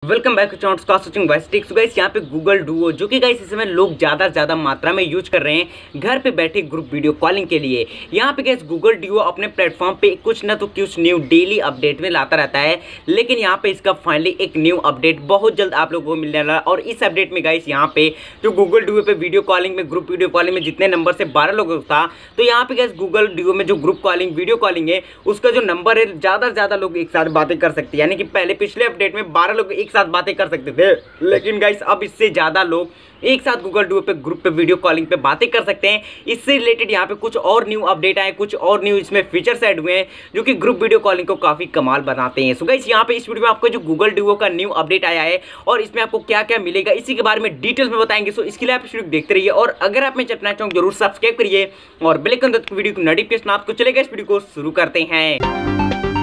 Welcome back to watching guys tricks. Guys यहाँ पे Google Duo जो कि गाइस इस समय लोग ज़्यादा मात्रा में यूज कर रहे हैं घर पे बैठे ग्रुप वीडियो कॉलिंग के लिए। यहाँ पे गाइस गूगल डुओ अपने प्लेटफॉर्म पे कुछ ना तो कुछ न्यू डेली अपडेट में लाता रहता है, लेकिन यहाँ पे इसका फाइनली एक न्यू अपडेट बहुत जल्द आप लोगों को मिलने वाला है। और इस अपडेट में गाइस यहाँ पे जो गूगल डुओ पे वीडियो कॉलिंग में ग्रुप वीडियो कॉलिंग में जितने नंबर से 12 लोगों था, तो यहाँ पे गाइस गूगल डुओ में जो ग्रुप कॉलिंग वीडियो कॉलिंग है उसका जो नंबर है ज़्यादा लोग एक साथ बातें कर सकते हैं। यानी कि पहले पिछले अपडेट में 12 लोग एक साथ बातें कर सकते थे, लेकिन गाइस अब इससे ज्यादा लोग एक साथ गूगल डुओ पे ग्रुप पे वीडियो कॉलिंग पे बातें कर सकते हैं। इससे रिलेटेड यहाँ पे कुछ और न्यू अपडेट आए, कुछ और न्यू इसमें फीचर्स ऐड हुए हैं जो कि ग्रुप वीडियो कॉलिंग को काफी कमाल बनाते हैं। सो गाइस यहाँ पे इस वीडियो में आपको जो गूगल डुओ का न्यू अपडेट आया है और इसमें आपको क्या क्या मिलेगा इसी के बारे में डिटेल्स में बताएंगे। सो इसके लिए आप इस वीडियो देखते रहिए और अगर आप मैं चैनल चाहूँ जरूर सब्सक्राइब करिए और बेल आइकन दबाकर वीडियो की नोटिफिकेशन आपको चलेगा। इस वीडियो को शुरू करते हैं।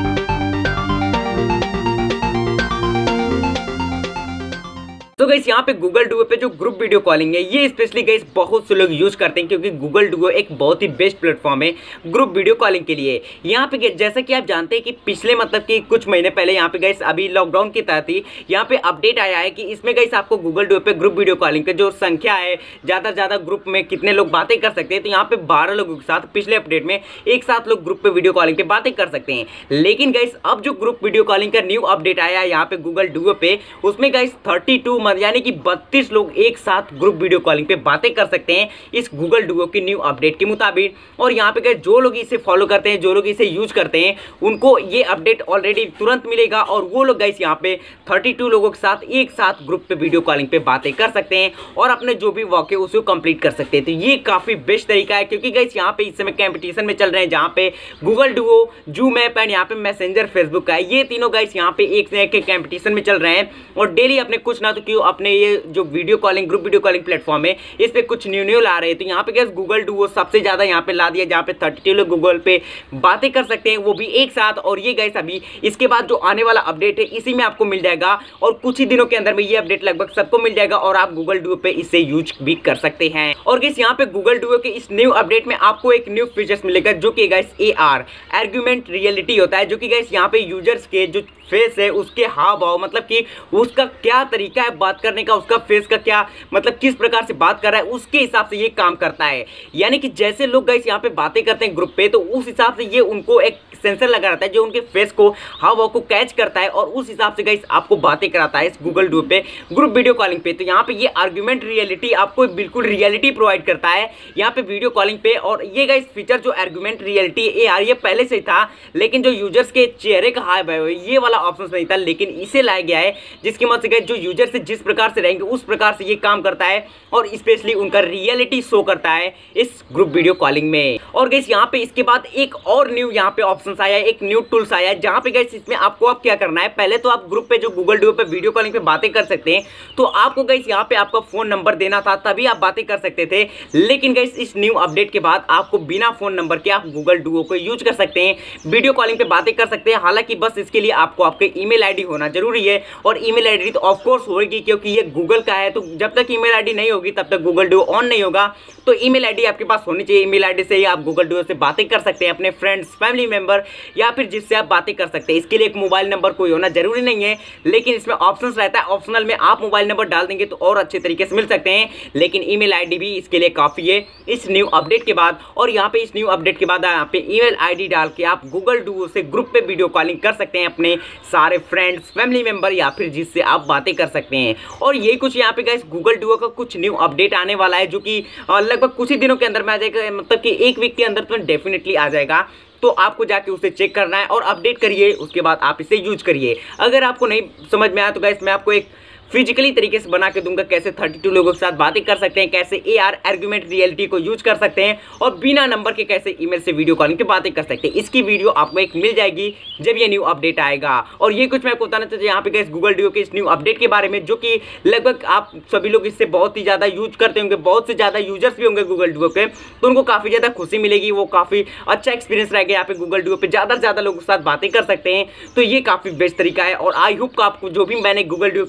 तो गाइस यहाँ पे गूगल डुओ पे जो ग्रुप वीडियो कॉलिंग है ये स्पेशली गाइस बहुत से लोग यूज करते हैं, क्योंकि गूगल डुओ एक बहुत ही बेस्ट प्लेटफॉर्म है ग्रुप वीडियो कॉलिंग के लिए। यहाँ पे जैसा कि आप जानते हैं कि पिछले मतलब कि कुछ महीने पहले यहाँ पे गाइस अभी लॉकडाउन की तहत ही यहाँ पे अपडेट आया है कि इसमें गाइस आपको गूगल डुओ पे ग्रुप वीडियो कॉलिंग का जो संख्या है ज़्यादा ग्रुप में कितने लोग बातें कर सकते हैं, तो यहाँ पे 12 लोगों के साथ पिछले अपडेट में एक साथ लोग ग्रुप पे वीडियो कॉलिंग पे बातें कर सकते हैं। लेकिन गाइस अब जो ग्रुप वीडियो कॉलिंग का न्यू अपडेट आया है यहाँ पे गूगल डुओ पे, उसमें गाइस 32 यानी कि 32 लोग एक साथ ग्रुप वीडियो कॉलिंग पे बातें कर सकते हैं इस गूगल डुओ के न्यू अपडेट के मुताबिक। और यहाँ पे जो लोग इसे फॉलो करते हैं, जो लोग इसे यूज करते हैं, उनको ये अपडेट ऑलरेडी तुरंत मिलेगा और वो लोग गाइस यहाँ पे 32 लोगों के साथ एक साथ ग्रुप पे वीडियो कॉलिंग पे बातें कर सकते हैं और अपने जो भी वर्क है उसको कंप्लीट कर सकते हैं। तो ये काफी बेस्ट तरीका है, क्योंकि गाइस यहाँ पे इस समय कंपटीशन में चल रहे हैं जहाँ पे Google Duo, Zoom app and यहाँ पे मैसेंजर फेसबुक का है। ये तीनों गाइस यहाँ पे एक से एक कंपटीशन में चल रहे हैं और डेली अपने कुछ ना तो क्यों अपने ये जो video calling group video calling platform है इस पे कुछ न्यू ला रहे हैं। तो यहाँ पे गाइस गूगल डुओ सबसे ज्यादा यहाँ पे ला दिया, जहाँ पे 32 लोग गूगल पे बातें कर सकते हैं वो भी एक साथ। और ये गाइस अभी इसके बाद जो आने वाला अपडेट है इसी में आपको मिल जाएगा और कुछ ही दिनों के अंदर में ये अपडेट लगभग सबको मिल जाएगा और आप गूगल डुओ पे इसे यूज भी कर सकते हैं। और गाइस यहाँ पे गूगल डुओ के इस न्यू अपडेट में आपको एक न्यू फीचर्स मिलेगा जो कि गाइस AR आर्गुमेंट रियलिटी होता है, जो कि गाइस यहाँ पे यूजर्स के जो फेस है उसके हाव भाव मतलब कि उसका क्या तरीका है बात करने का, उसका फेस का क्या मतलब किस प्रकार से बात कर रहा है उसके हिसाब से ये काम करता है। यानी कि जैसे लोग गाइस यहाँ पे बातें करते हैं ग्रुप पे, तो उस हिसाब से ये उनको एक सेंसर लगा रहता है जो उनके फेस को हाव भाव को कैच करता है और उस हिसाब से गाइस आपको बातें कराता है इस गूगल डुओ पे ग्रुप वीडियो कॉलिंग पे। तो यहाँ पे ये आर्गुमेंट रियलिटी आपको बिल्कुल रियलिटी प्रोवाइड करता है यहाँ पे वीडियो कॉलिंग पे। और ये गाइस फीचर जो आर्गुमेंट रियलिटी AR ये पहले से ही था, लेकिन जो यूजर्स के चेहरे का हाव भाव ये वाला ऑप्शन नहीं था, लेकिन इसे लाया गया है जिसकी मदद से गाइस जो यूजर से जिस प्रकार से रहेंगे उस प्रकार से ये काम करता है और स्पेशली उनका रियलिटी शो करता है इस ग्रुप वीडियो कॉलिंग में। और गाइस यहाँ पे इसके बाद एक और न्यू यहाँ पे ऑप्शंस आया है, एक न्यू टूल्स आया है जहाँ पे गाइस इसमें आपको अब क्या करना है, पहले तो आप ग्रुप पे जो गूगल डुओ पे वीडियो कॉलिंग पे बातें कर सकते हैं तो आपको गाइस यहाँ पे आपका फोन नंबर देना था तभी आप बातें कर सकते थे। लेकिन गाइस इस न्यू अपडेट के बाद आपको बिना फोन नंबर के आप गूगल डुओ को यूज कर सकते हैं, वीडियो कॉलिंग पे बातें कर सकते हैं। हालांकि बस इसके लिए आपको आपके ईमेल आईडी होना जरूरी है और ईमेल आईडी तो ऑफ कोर्स होगी क्योंकि ये गूगल का है, तो जब तक ईमेल आईडी नहीं होगी तब तक गूगल डुओ ऑन नहीं होगा। तो ईमेल आईडी आपके पास होनी चाहिए, ईमेल आईडी से ही आप गूगल डुओ से बातें कर सकते हैं अपने फ्रेंड्स, फैमिली मेंबर या फिर जिससे आप बातें कर सकते हैं। इसके लिए एक मोबाइल नंबर कोई होना जरूरी नहीं है, लेकिन इसमें ऑप्शंस रहता है, ऑप्शनल में आप मोबाइल नंबर डाल देंगे तो और अच्छे तरीके से मिल सकते हैं। लेकिन ईमेल आईडी भी इसके लिए काफ़ी है इस न्यू अपडेट के बाद। और यहाँ पे इस न्यू अपडेट के बाद यहाँ पे ईमेल आईडी डाल के आप गूगल डुओ से ग्रुप पे वीडियो कॉलिंग कर सकते हैं अपने सारे फ्रेंड्स, फैमिली मेंबर या फिर जिससे आप बातें कर सकते हैं। और यही कुछ यहाँ पे गाइस गूगल डुओ का कुछ न्यू अपडेट आने वाला है जो कि लगभग कुछ ही दिनों के अंदर में आ जाएगा, मतलब कि एक वीक के अंदर तो डेफिनेटली आ जाएगा। तो आपको जाके उसे चेक करना है और अपडेट करिए, उसके बाद आप इसे यूज करिए। अगर आपको नहीं समझ में आया तो गाइस मैं आपको एक फिजिकली तरीके से बना के दूंगा कैसे 32 लोगों के साथ बातें कर सकते हैं, कैसे AR आर्गुमेंट रियलिटी को यूज कर सकते हैं और बिना नंबर के कैसे ईमेल से वीडियो कॉलिंग पे बातें कर सकते हैं। इसकी वीडियो आपको एक मिल जाएगी जब ये न्यू अपडेट आएगा। और ये कुछ मैं आपको बताना चाहता हूँ यहाँ पे गाइस गूगल डुओ के इस न्यू अपडेट के बारे में, जो कि लगभग आप सभी लोग इससे बहुत ही ज़्यादा यूज करते होंगे, बहुत से ज़्यादा यूजर्स भी होंगे गूगल डुओ के, तो उनको काफ़ी ज़्यादा खुशी मिलेगी, वो काफ़ी अच्छा एक्सपीरियंस रहेगा। यहाँ पे गूगल डुओ पे ज़्यादा लोगों के साथ बातें कर सकते हैं, तो ये काफ़ी बेस्ट तरीका है। और आई होप आपको जो भी मैंने गूगल डुओ के इस न्यू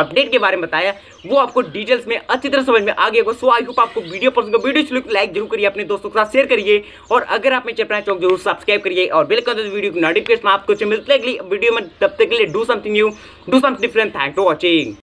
अपडेट के बारे में बताया वो आपको डिटेल्स में अच्छी तरह समझ में आ गया होगा। सो आई होप आपको वीडियो पसंद हो, वीडियो लाइक जरूर करिए, अपने दोस्तों के साथ शेयर करिए और अगर आप मेरे चैनल चौक जरूर सब्सक्राइब करिए और बेल कर दो वीडियो की नोटिफिकेशन आपको मिलती है अगली वीडियो में। तब तक के लिए do something new, do something different. Thanks for watching.